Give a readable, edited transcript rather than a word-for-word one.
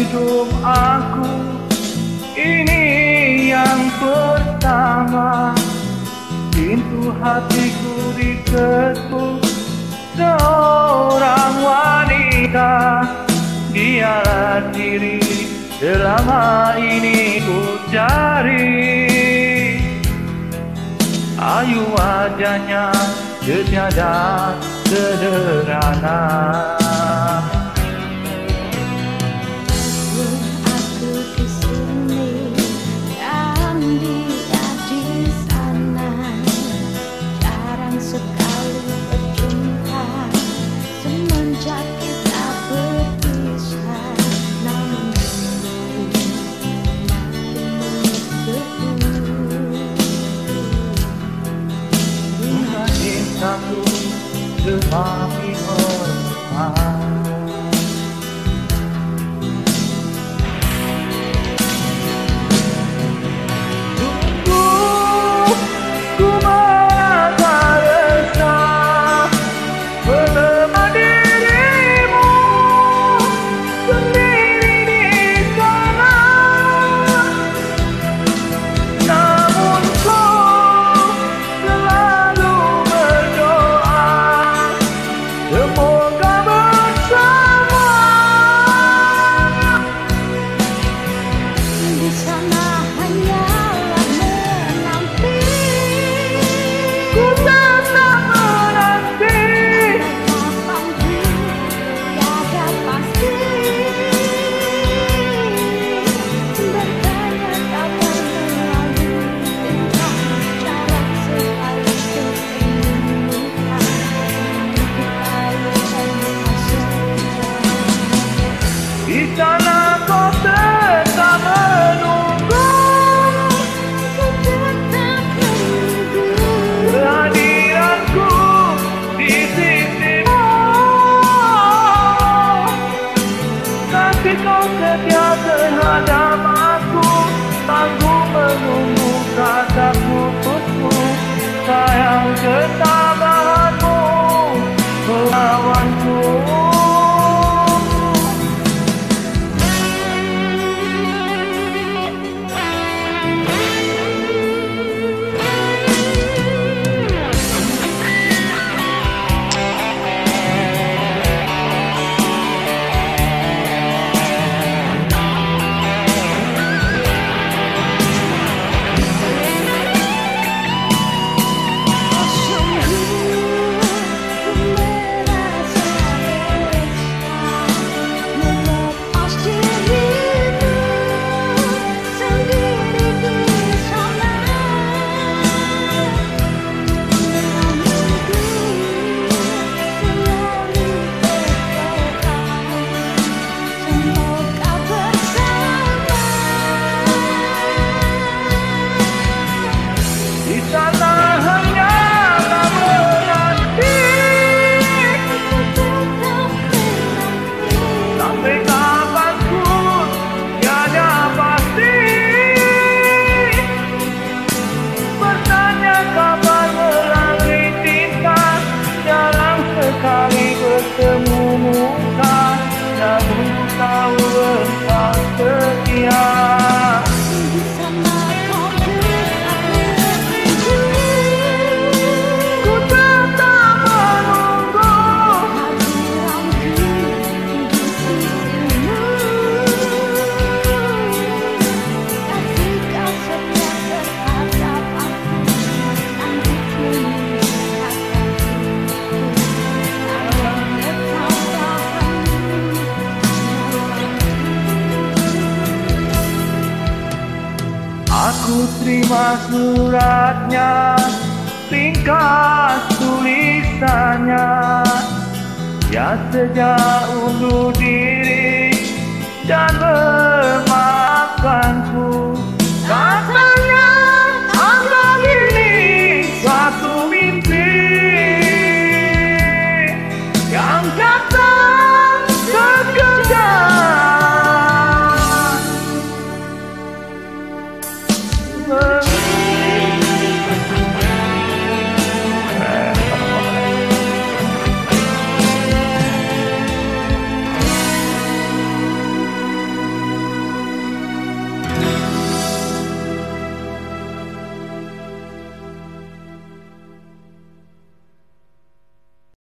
hidup aku ini yang pertama. Pintu hatiku diketuk seorang wanita. Dialah diri selama ini ku cari. Ayu wajahnya setiada sederhana. Aku di sini dan dia di sana, jarang sekali berjumpa semenjak kita berpisah. Namun bunga cintaku semakin melemah. Di sana kau tetap menunggu, kehadiranku di sisimu. Tapi kau setia terhadap aku, tangguh menunggu kata putusmu. Sayang ketabahanmu melawanku. Sekali bertemu muka, namun kau tetap setia. di sana kau tetap menunggu, Ku tetap menunggu hadiranku di sisimu. Kasih kau setia terhadap aku, nanti aku terima suratnya, ringkas tulisannya. Ya sejak undur diri dan memaafkanku. Katanya anggap ini suatu mimpi yang datang sekejap.